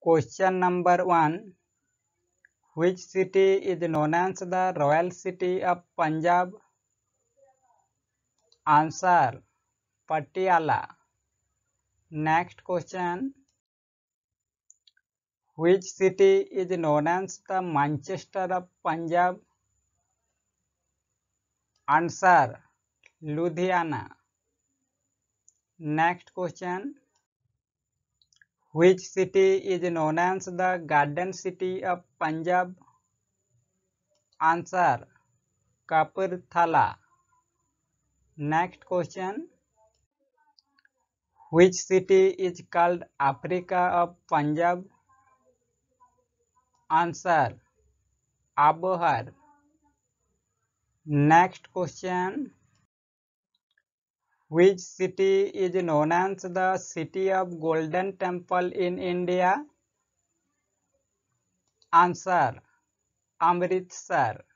Question number 1. Which city is known as the Royal City of Punjab? Answer: Patiala. Next question. Which city is known as the Manchester of Punjab? Answer: Ludhiana. Next question. Which city is known as the Garden City of Punjab? Answer: Kapurthala. Next question. Which city is called Africa of Punjab? Answer: Abohar. Next question. Which city is known as the City of Golden Temple in India? Answer: Amritsar.